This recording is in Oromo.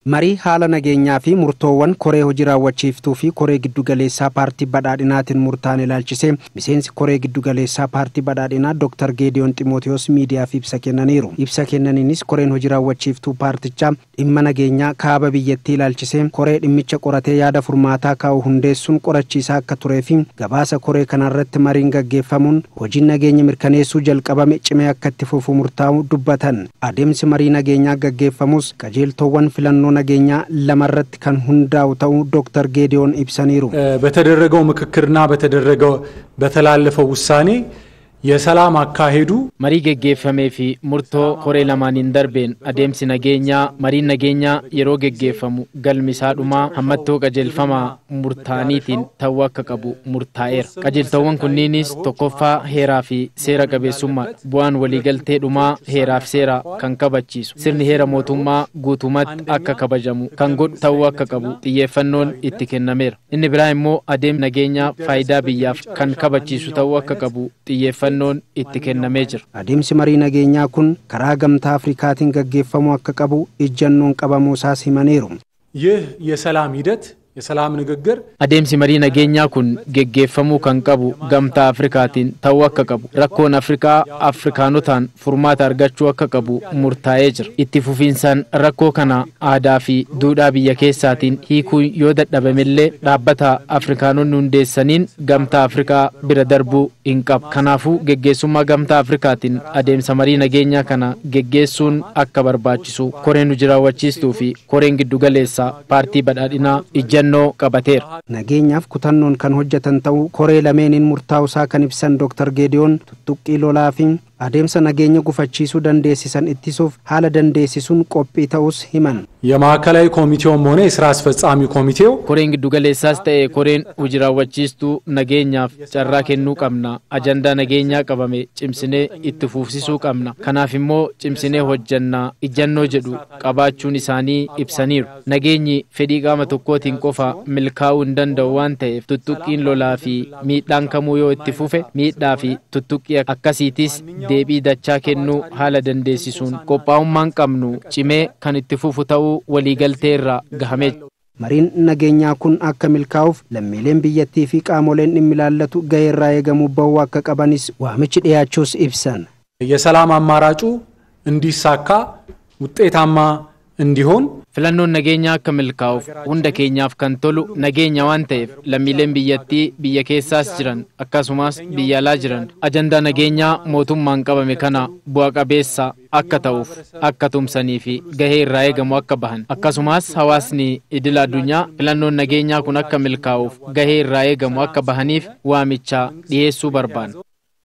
Marii haala nageenyaa fi murtoowwan koree hojii raawwachiiftuu fi koree giddugaleessaa paartii badhaadhinaatiin murtaan ilaalchisee miseensi koree giddugaleessaa paartii badhaadhinaa Dr. Geediyoon Ximootiyoos miidiyaaf ibsa kennaniiru. Ibsa kennaniinis koreen hojii raawwachiiftuu paartichaa dhimma nageenyaa kaaba biyyattii ilaalchisee koree dhimmicha qoratee yaada furmaataa kaa'u hundeessuun qorachiisaa akka turee fi gabaasa koree kanarratti mariin gaggeeffamuun hojiin nageenya mirkaneessuu jalqabame cimee akka itti fufu murtaa'u dubbatan. Adeemsi marii nageenyaa gaggeeffamus qajeeltowwan filannoo ነገኛ ለማረት kan hundaa'u ta'u ዶክተር ጌዲዮን ibsaniiru በተደረገው ምክክርና በተደረገው በተላለፈው ውሳኔ የሰላም አካሄዱ መሪ ገገፈሜፊ ሙርቶ ኮሬ ለማኒን ደርቤን አደምሲ ነገኛ መሪ ነገኛ የሮ ገገፈሙ ገልሚሳዱማ ሐመቶ ቀጀልፈማ ሙርታኒቲን ተዋከቀቡ ሙርታኤር ቀጀልተወን ኩኒኒስ ተቆፋ ሄራፊ ሴራ ቀበሱማ ቡአን ወሊገልቴ ዱማ ሄራፍ ሴራ ከንከበቺሱ ስርኒ ሄራ ሞቱማ ጉቱመት አከከበጀሙ ከንጎድ ተዋከቀቡ ጥየፈኖን ኢትከነሜር እን ብራይሞ አደም ነገኛ ፋይዳ ቢያፍ ከንከበቺሱ ተዋከቀቡ ጥየፈ non itti kennamee jira. Adeemsi marii nageenyaa kun karaa gamtaa Afrikaatiin gaggeeffamu akka qabu ejjannoon qabamuu isaas himaniiru. ይህ የሰላም ሂደት የሰላም ንግግር adeemsi marii nageenyaa kun gaggeeffamuu kan qabu gamtaa Afrikaatiin ta'uu akka qabu rakkoon Afrikaanotaan furmaata argachuu akka qabu murtaa'ee jira. Itti fufiinsaan rakkoo kana aadaa fi duudhaa biyya keessaatiin hiikuu yoo dadhabamillee dhaabbata Afrikaanonni hundeessaniin gamtaa Afrikaa bira darbuu hin qabu. Kanaafuu gaggeessummaa gamtaa Afrikaatiin adeemsa marii nageenyaa kana gaggeessuun akka barbaachisu koreen hojii raawwachiistuu fi koreen giddugaleessaa paartii badhaadhinaa ijjannoo qabateera. Nageenyaaf kutannoon kan hojjetan ta'uu koree lameeniin murtaa'uusaa kan ibsan Dr. Geediyoon tuttuqqii lolaa fi adeemsa nageenya gufachiisuu dandeessisan ittisuuf haala dandeessisuun qophii ta'us himan. የማዕከላዊ ኮሚቴውም ሆነ የሥራ አስፈጻሚ ኮሚቴው ኮሬን giddugaleessaas ta'e koreen hojii raawwachiistuu nageenyaaf carraa kennuu qabna. Ajandaa nageenyaa qabame cimsinee itti fufsiisuu qabna. Kanaaf immoo cimsinee hojjannaa ijjannoo jedhu qabaachuun isaanii ibsaniiru. Nageenyi fedhii qaama tokkootiin qofa milkaa'uu hin danda'u waan ta'eef tuttuqqiin lolaa fi miidhaan kamuu yoo itti fufe miidhaa fi tuttuqqii akkasiitis deebii dachaa kennuu haala dandeessisuun qophaa'ummaan qabnu cimee kan itti fufu ta'uu waliigalteerra gahamee. Mariin nageenyaa kun akka milkaa'uuf lammiileen biyyattii fi qaamoleen dhimmi ilaallatu gaheerraa eegamuu bahuu akka qabanis waamichi dhiyaachuus ibsan. የሰላም አማራጩ እንዲሳካ ውጤታማ እንዲሆን filannoon nageenyaa akka milkaa'uuf hunda keenyaaf kan tolu nageenya waan ta'eef lammiileen biyyattii biyya keessaas jiran akkasumas biyya alaa jiran ajandaa nageenyaa mootummaan qabame kana bu'a qabeessa akka ta'uuf akka tumsanii fi gahee irraa eegamu akka bahan akkasumas hawaasni idil addunyaa filannoon nageenyaa kun akka milkaa'uuf gahee irraa eegamu akka bahaniif waamicha dhiyeessuu barbaanna.